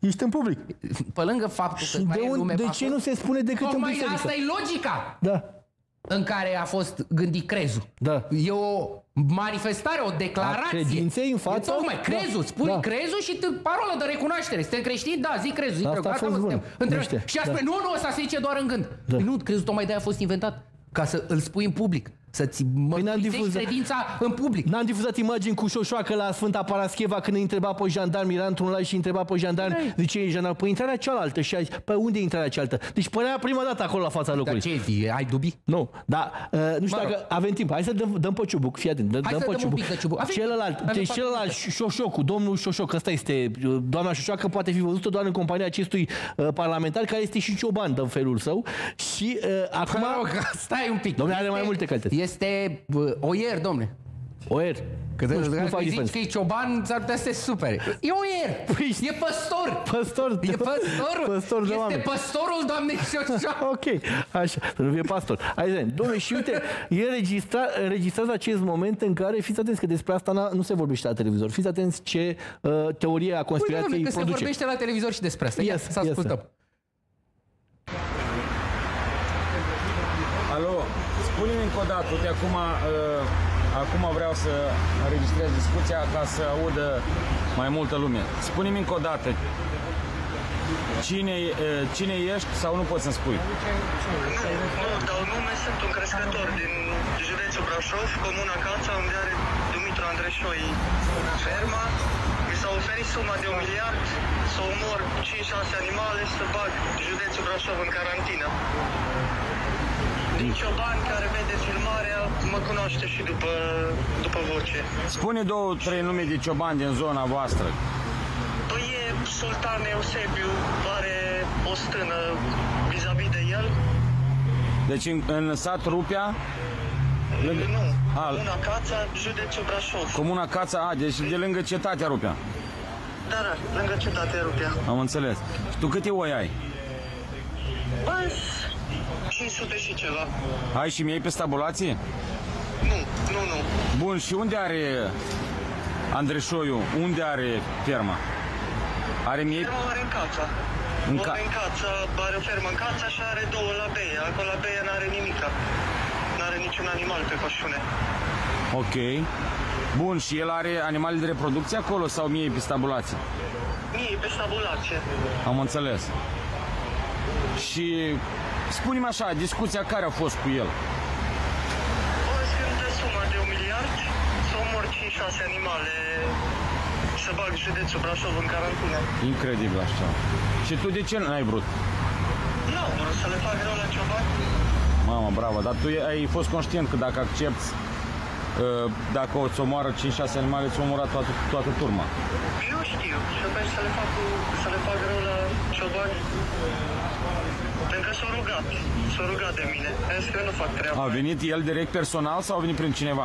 Ești în public. Pe lângă faptul că mai e lume de pe ce acolo, nu se spune decât în tocmai biserică? asta e logica Da. în care a fost gândit crezul. Da. E o manifestare, o declarație. A credinței în fața? E tocmai crezul, spui Da. crezul și parolă de recunoaștere. Suntem creștini? Da, zic crezul. Zic Asta crezul. a fost bun. Și a spus, nu, asta se zice doar în gând. Da. Nu, crezul tocmai de-aia a fost inventat. Ca să îl spui în public. Să-ți mărturisești credința în public. N-am difuzat imagini cu șoșoacă la Sfânta Parascheva când îi întreba pe jandarmi, era într-un live și îi întreba pe jandarmi, zice ei jandarmi, pe intrarea cealaltă și a zis, pe unde e intrarea cealaltă? Deci părea prima dată acolo la fața locului. Dar ce, ai dubii? Nu, dar nu știu dacă avem timp. Hai să dăm pe Ciubuc, fii atent, dăm pe Ciubuc. Celălalt, Șoșocu, domnul Șoșoc, ăsta este, doamna Șoșoacă poate fi văzută doar în compania acestui parlamentar, care este și cioban de felul său. Și acum... Stai un pic. Domnule, are mai multe calități. Este oier, domne. Oier. Nu fac diferență. Zici că e cioban, s-ar putea să te supere. E oier. E păstor. Păstor. E păstorul. Păstor de oameni. Este păstorul doamnei Șoșoacă. Ok, așa, să nu fie pastor. Hai să vedem. Dom'le, și uite, înregistrează acest moment în care, fiți atenți că despre asta nu se vorbește la televizor. Fiți atenți ce teorie a conspirației produce. Se vorbește la televizor și despre asta. Ia să ascultăm. Alo, spune-mi încă o dată, uite, acum vreau să înregistrez discuția ca să audă mai multă lume. Spune-mi încă o dată, cine ești sau nu poți să-mi spui? Nu dau nume, sunt un crescător din județul Brașov, comuna Cața, unde are Dumitru Andreșoi ferma. Mi s-a oferit suma de 1 miliard să omor 5-6 animale și să bag județul Brașov în carantină. Din cioban care vede filmarea, mă cunoaște și după voce. Spune 2-3 nume de ciobani din zona voastră. Păi e Sultan Eusebiu, are o stână vis-a-vis de el. Deci în sat Rupea? Nu, Comuna Cața, județul Brașov. Comuna Cața, deci de lângă cetatea Rupea. Da, lângă cetatea Rupea. Am înțeles. Și tu câte oi ai? Bă, 500 și ceva. Ai și miei pe stabulație? Nu. Bun, și unde are Andreșoiu? Unde are ferma? Are miei? Ferma are în Cața. Are în Cața, are o fermă în Cața și are 2 la Beia. Acolo la Beia n-are nimica. N-are niciun animal pe pășune. Ok. Bun, și el are animale de reproducție acolo sau miei pe stabulație? Miei pe stabulație. Am înțeles. Și spune-mi așa, discuția care a fost cu el? O îmi dă suma de 1 miliard să omor 5-6 animale și să bag județul Brașov în carantină. Incredibil așa. Și tu de ce n-ai vrut? Nu, vreau să le fac rău la ciobani. Mamă, bravo, dar tu ai fost conștient că dacă accepti, dacă îți omoară 5-6 animale, ți-o omora toată turma. Eu știu, și apoi să le fac rău la ciobani. Pentru că s-au rugat de mine. Am zis că eu nu fac treaba. A venit el direct personal sau a venit prin cineva?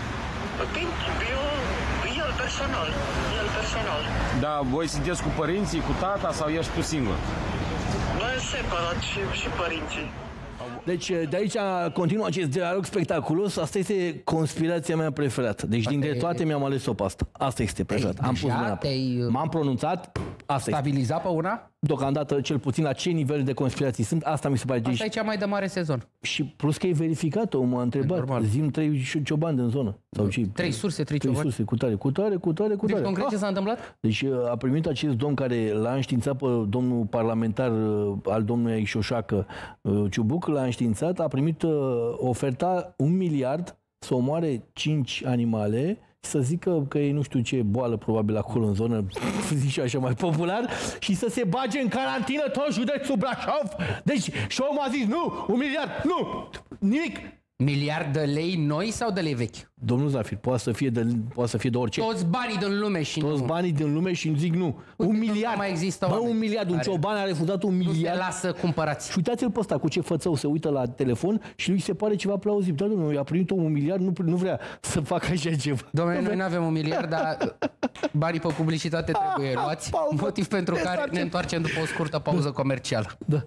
El personal. Da, voi sunteți cu părinții, cu tata sau ești tu singur? Noi separat și părinții. Deci de aici continuă acest dialog spectaculos. Asta este conspirația mea preferată. Deci dintre toate mi-am ales-o pe asta. Asta este preferată. Am pus mâna. M-am pronunțat. Asta stabilizat pe una? Deocamdată, cel puțin la ce nivel de conspirații sunt, asta mi se pare. Asta e cea mai de mare sezon. Și plus că e verificat, omul a întrebat. Zi-mi 3 ciobani din zonă. Sau 3 surse, 3 ciobani. 3 surse, cu tare. Deci concret ce s-a întâmplat? Deci a primit acest domn care l-a înștiințat pe domnul parlamentar al domnului Șoșoacă, Ciubuc, l-a înștiințat, a primit oferta 1 miliard să omoare 5 animale, să zică că e nu știu ce boală probabil acolo în zonă, zic și așa mai popular, și să se bage în carantină tot județul Brașov. Deci și omul a zis nu, 1 miliard, nu, nimic. Miliard de lei noi sau de lei vechi? Domnul Zafir, poate să fie de orice. Toți banii din lume și toți banii din lume și zic nu. 1 miliard. Mai există 1 miliard. Un cioban a refuzat 1 miliard. Nu se lasă cumpărați. Și uitați-l pe ăsta cu ce fățău se uită la telefon și lui se pare ceva plauzibil. Da, domnule, a primit 1 miliard, nu vrea să facă așa ceva. Domnule, noi nu avem 1 miliard, dar banii pe publicitate trebuie luați. Motiv pentru care ne întoarcem după o scurtă pauză comercială. Da.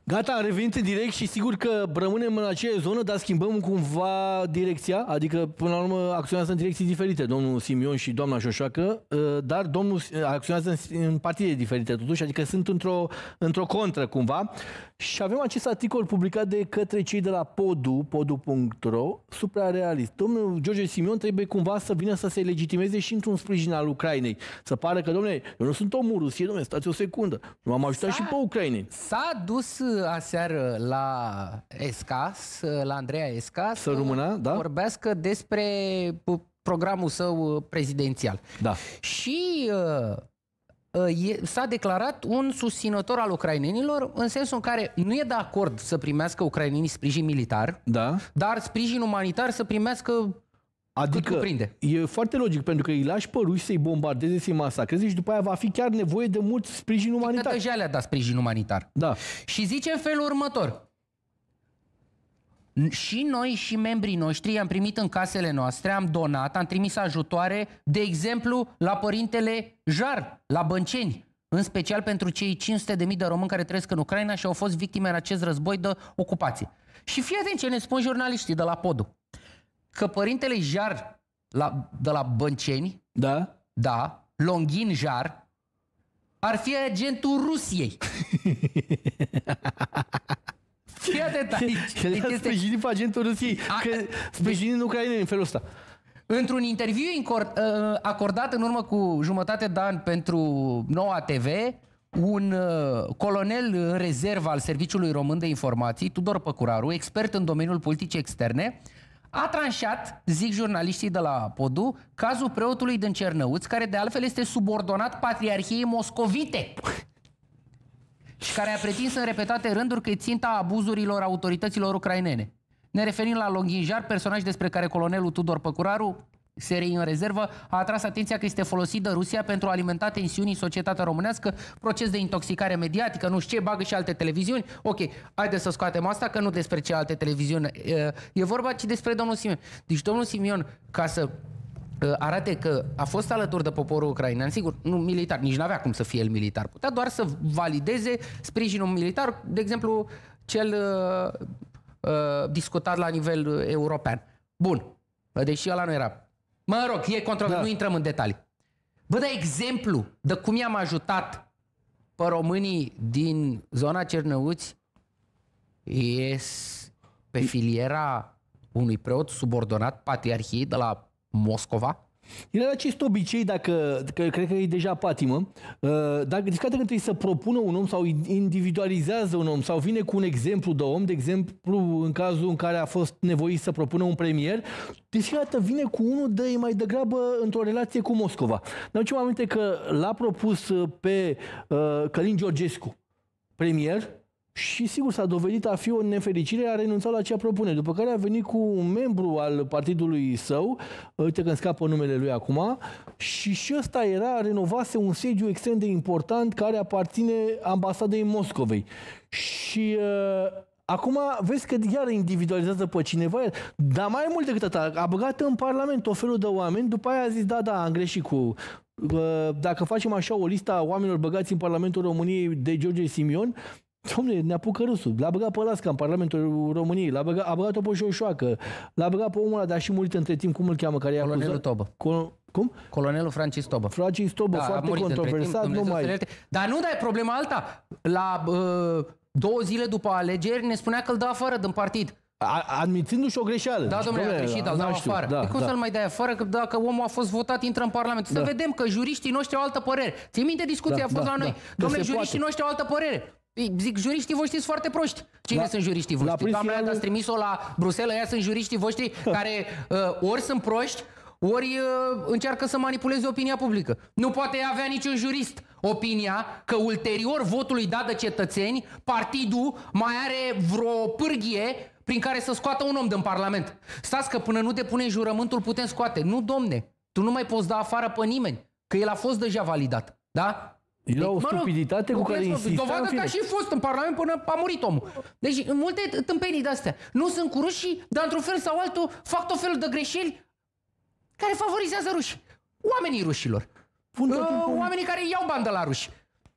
Gata, am revenit în direct și sigur că rămânem în aceeași zonă, dar schimbăm cumva direcția, adică până la urmă acționează în direcții diferite, domnul Simion și doamna Șoșoacă, dar domnul acționează în partide diferite totuși, adică sunt într-o contră cumva. Și avem acest articol publicat de către cei de la podu.ro, suprarealist. Domnul George Simion trebuie cumva să vină să se legitimeze și într-un sprijin al Ucrainei. Să pară că, domnule, eu nu sunt omul Rusiei, domnule, stați o secundă. Nu am ajutat și pe ucraineni. S-a dus aseară la Escas, la Andreea Escas, să rămână, da? Vorbească despre programul său prezidențial. Da. Și s-a declarat un susținător al ucrainenilor, în sensul în care nu e de acord să primească ucrainenii sprijin militar, da, dar sprijin umanitar să primească. Adică e foarte logic, pentru că îi lași pe ruși să-i bombardeze, să-i masacreze și după aia va fi chiar nevoie de mult sprijin umanitar. Că deja le-a dat sprijin umanitar. Da. Și zice în felul următor. Și noi și membrii noștri am primit în casele noastre, am donat, am trimis ajutoare, de exemplu, la părintele Jar, la Bănceni, în special pentru cei 500.000 de români care trăiesc în Ucraina și au fost victime în acest război de ocupație. Și fii atent ce ne spun jurnaliștii de la Podu. Că părintele Jar de la Bănceni, da, Longin Jar, ar fi agentul Rusiei. Fii atent aici. El a sprijinit pe agentul Rusiei, sprijinind Ucraina în felul ăsta. Într-un interviu acordat în urmă cu jumătate de an pentru Noua TV, un colonel în rezervă al Serviciului Român de Informații, Tudor Păcuraru, expert în domeniul politicii externe, a tranșat, zic jurnaliștii de la Podu, cazul preotului din Cernăuți, care de altfel este subordonat Patriarhiei Moscovite și care a pretins în repetate rânduri că e ținta abuzurilor autorităților ucrainene. Ne referim la Longin Jar, personaj despre care colonelul Tudor Păcuraru, serii în rezervă, a atras atenția că este folosit de Rusia pentru a alimenta tensiuni în societatea românească, proces de intoxicare mediatică, nu știu ce, bagă și alte televiziuni. Ok, haideți să scoatem asta, că nu despre ce alte televiziuni e vorba, ci despre domnul Simion. Deci domnul Simion, ca să arate că a fost alături de poporul ucrainean, sigur, nu militar, nici n-avea cum să fie el militar, putea doar să valideze sprijinul militar, de exemplu, cel discutat la nivel european. Bun, deși ăla nu era. Mă rog, e controversat, nu intrăm în detalii. Vă dau exemplu de cum i-am ajutat pe românii din zona Cernăuți pe filiera unui preot subordonat Patriarhiei de la Moscova. Era acest obicei, cred că e deja patimă, dacă trebuie să propună un om sau individualizează un om sau vine cu un exemplu de om, de exemplu în cazul în care a fost nevoit să propună un premier, deci vine cu unul mai degrabă într-o relație cu Moscova. Dar ce mă aminte că l-a propus pe Călin Georgescu premier și sigur s-a dovedit a fi o nefericire, a renunțat la ce a propune. După care a venit cu un membru al partidului său, uite că îmi scapă numele lui acum, și ăsta renovase un sediu extrem de important care aparține ambasadei Moscovei. Și acum vezi că iar individualizează pe cineva, dar mai mult decât atât, a băgat în Parlament o felul de oameni, după aia a zis, da, am greșit cu... Dacă facem așa o listă a oamenilor băgați în Parlamentul României de George Simion, dom'le, ne apucă râsul. L-a băgat pe Lasca în Parlamentul României, a băgat-o pe Șoșoacă, l-a băgat pe omul ăla, dar și murit între timp, cum îl cheamă, care i-a Colonelul Tobă. Cum? Colonelul Francis Tobă. Francis Tobă, foarte controversat, nu mai... Dar nu, e problema alta. La 2 zile după alegeri ne spunea că îl dă afară din partid. Admițându-și o greșeală. Da, domnule, a greșit, dar îl dau afară. Da, cum să-l mai dai afară, că dacă omul a fost votat, intră în Parlament? Să vedem că juriștii noștri au altă părere. Ții minte discuția a fost la noi? Domnule, juriștii noștri au altă părere. Zic, juriștii voștri sunt foarte proști. Cine sunt juriștii voștri? Doamna, ați trimis-o la Bruxelles, ea sunt juriștii voștri care ori sunt proști, ori încearcă să manipuleze opinia publică. Nu poate avea niciun jurist opinia că ulterior votului dat de cetățeni, partidul mai are vreo pârghie prin care să scoată un om din Parlament. Stați că până nu depune jurământul putem scoate. Nu, domne, tu nu mai poți da afară pe nimeni, că el a fost deja validat. Da? Era o stupiditate cu care insista. Dovadă că a și fost în Parlament până a murit omul. Deci multe tâmpenii de-astea. Nu sunt cu rușii, dar într-un fel sau altul fac tot felul de greșeli care favorizează rușii. Oamenii rușilor. Oamenii care iau bani de la ruși.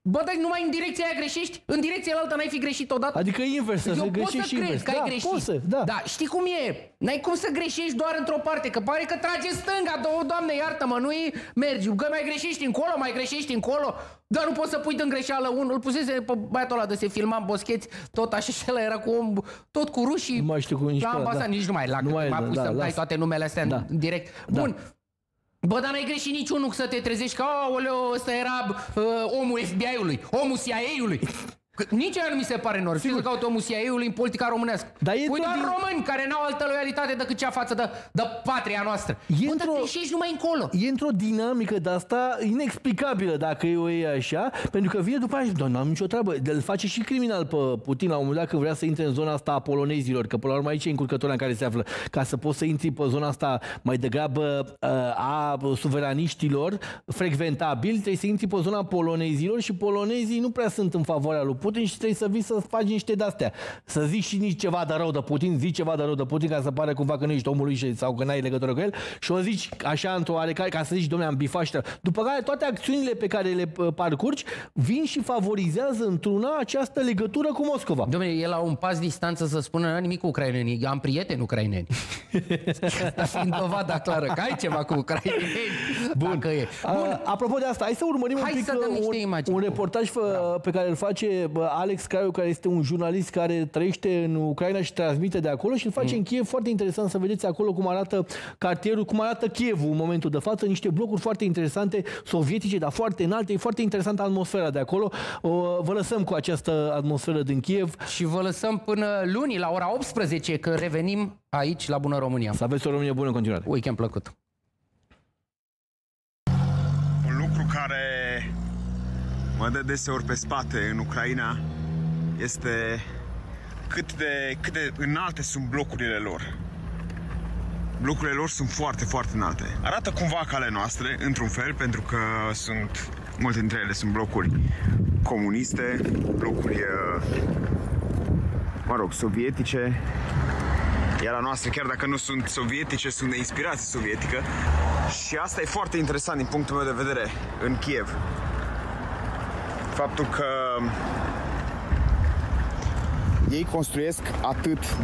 Bă, dar numai în direcția aia greșești? În direcția altă n-ai fi greșit odată? Adică invers, să greșești și invers. Că ai greșit. Da, știi cum e? N-ai cum să greșești doar într-o parte, că pare că trage stânga, Doamne, iartă-mă, nu mergi, că mai greșești încolo, dar nu poți să pui din greșeală unul. Îl pusese pe băiatul ăla de se filma în boscheți, tot așa și ăla era tot cu rușii. Nu mai știu cum nici pe ăla, nici nu mai m-a pus să-mi dai toate numele astea în direct. Bun. Bă, dar n-ai greșit niciunul să te trezești că, aoleo, ăsta era omul FBI-ului, omul CIA-ului. Nici aia nu mi se pare nor. Știi să caute omul CIA-ului în politica românească. Păi doar români care n-au altă loialitate decât cea față de patria noastră. Bă, dar greșești numai încolo. E într-o dinamică de asta inexplicabilă dacă e așa, pentru că vine după aia și doamne, n-am nicio treabă. Îl face și criminal pe Putin la un moment dat când vrea să intre în zona asta a polonezilor, că până la urmă aici e încurcătura în care se află. Ca să poți să intri pe zona asta mai degrabă a suveraniștilor frecventabili, trebuie să intri pe zona polonezilor și polonezii nu prea sunt în favoarea lui Putin și trebuie să vii să faci niște de-astea. Să zici și nici ceva de rău de Putin, zici ceva de rău de Putin ca să pare cumva că nu ești omul lui sau că n-ai legătură cu el și o zici așa într-o oarecare, ca să zici, dom'le, am bifat. După care toate acțiunile pe care le parcurgi vin și favorizează într-una această legătură cu Moscova. Dom'le, e la un pas distanță să spună n-am nimic cu ucrainenii, am prieteni ucraineni. Asta fiind dovada clară că ai ceva cu ucrainenii. Bun. Bun. Apropo de asta, hai să urmărim un pic un reportaj pe care îl face Alex Craiu, care este un jurnalist care trăiește în Ucraina și transmite de acolo și îl face în Kiev. Foarte interesant să vedeți acolo cum arată cartierul, cum arată Kievul în momentul de față, niște blocuri foarte interesante, sovietice, dar foarte înalte. E foarte interesantă atmosfera de acolo. Vă lăsăm cu această atmosferă din Kiev. Și vă lăsăm până luni, la ora 18, că revenim aici la Bună România. Să aveți o Românie bună în continuare. Weekend plăcut. Un lucru care mă dă deseori pe spate în Ucraina este cât de înalte sunt blocurile lor. Blocurile lor sunt foarte, foarte înalte. Arată cumva ca ale noastre, într-un fel, pentru că multe dintre ele sunt blocuri comuniste, blocuri, sovietice. Iar la noastre, chiar dacă nu sunt sovietice, sunt de inspirație sovietică. Și asta e foarte interesant din punctul meu de vedere în Kiev. Faptul că ei construiesc atât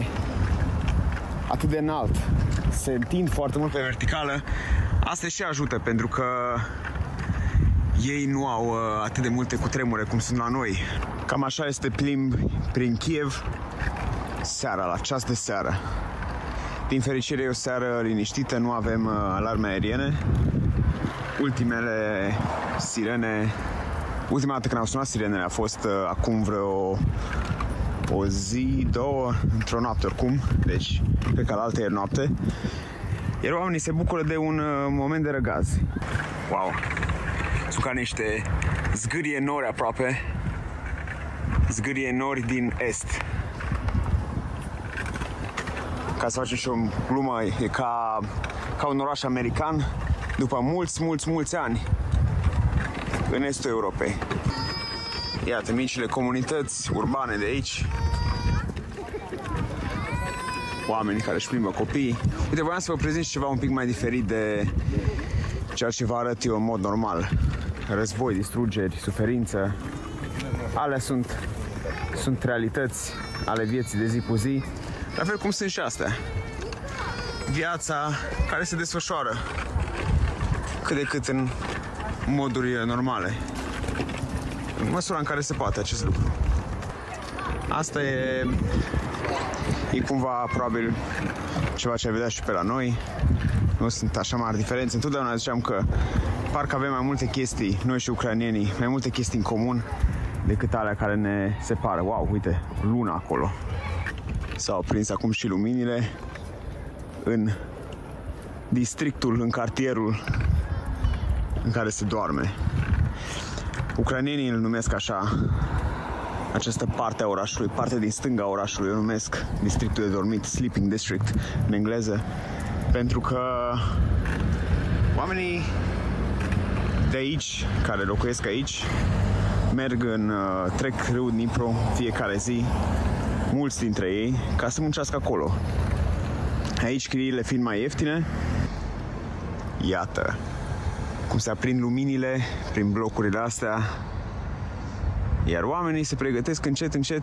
de înalt, se întind foarte mult pe verticală. Asta și ajută, pentru că ei nu au atât de multe cutremure cum sunt la noi. Cam așa este plimb prin Kiev seara, la ceas de seară. Din fericire e o seară liniștită, nu avem alarme aeriene. Ultimele sirene, ultima dată când au sunat sirenele a fost acum vreo o zi, două, într-o noapte oricum, deci cred că la altă ieri noapte. Iar oamenii se bucură de un moment de răgaz. Wow! Sunt ca niște zgârie nori aproape, zgârie nori din est. Ca să facem și o glumă, e ca un oraș american după mulți ani în estul Europei. Iată, micile comunități urbane de aici. Oameni care își plimbă copiii. Uite, voiam să vă prezint ceva un pic mai diferit de ceea ce vă arăt eu în mod normal. Război, distrugeri, suferință. Alea sunt realități ale vieții de zi cu zi. La fel cum sunt și astea. Viața care se desfășoară cât de cât în moduri normale. În măsura în care se poate acest lucru. Asta e cumva probabil ceva ce ai vedea și pe la noi. Nu sunt așa mari diferențe. Întotdeauna ziceam că parcă avem mai multe chestii, noi și ucrainienii, mai multe chestii în comun decât alea care ne separă. Wow, uite, luna acolo. S-au prins acum și luminile în districtul, în cartierul în care se doarme. Ucrainienii îl numesc așa, această parte a orașului, partea din stânga a orașului, o numesc districtul de dormit, sleeping district în engleză, pentru că oamenii de aici, care locuiesc aici, trec râul Dnipro fiecare zi, mulți dintre ei, ca să muncească acolo. Aici chiriile fiind mai ieftine, iată cum se aprind luminile prin blocurile astea Iar oamenii se pregătesc încet, încet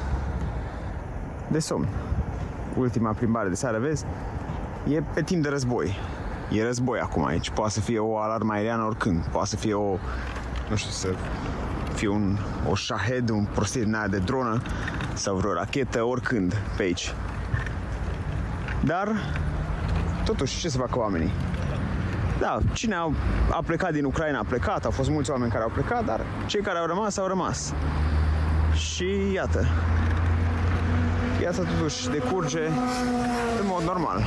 de somn. Ultima plimbare de seară, vezi, e pe timp de război. E război acum aici. Poate să fie o alarmă aeriană oricând. Poate să fie o, nu știu, să fie o Shahed, un prostie din aia de dronă sau vreo rachetă, oricând pe aici. Dar, totuși, ce să facă oamenii? Da, cine a plecat din Ucraina a plecat, au fost mulți oameni care au plecat, dar cei care au rămas, au rămas. Și iată, totuși decurge în mod normal.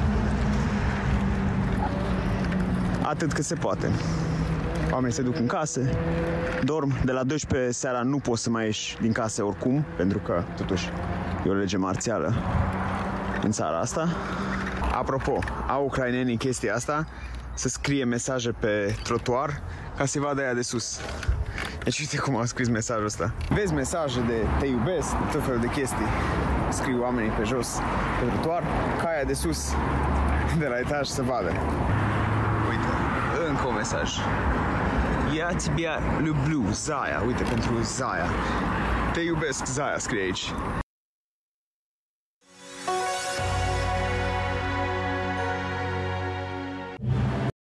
Atât cât se poate. Oamenii se duc în case, dorm, de la 12 seara nu poți să mai ieși din casă oricum, pentru că totuși e o lege marțială în țara asta. Apropo, au ucrainenii chestia asta, să scrie mesaje pe trotuar ca să-i vadă aia de sus. Deci uite cum au scris mesajul ăsta. Vezi mesaje de te iubesc, tot felul de chestii. Scriu oamenii pe jos, pe trotuar, ca aia de sus, de la etaj să vadă. Uite, încă un mesaj. Я тебя люблю, Zaya. Uite, pentru Zaya. Te iubesc, Zaya, scrie aici.